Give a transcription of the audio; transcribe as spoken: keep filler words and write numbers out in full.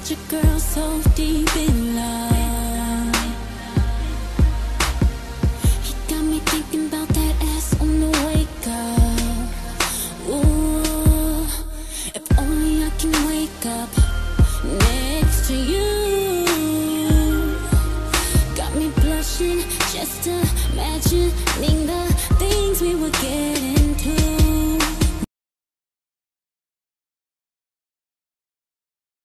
got your girl so deep in love. He got me thinking about that ass on the wake up. Ooh, if only I can wake up next to you. Got me blushing just imagining the things we would get into.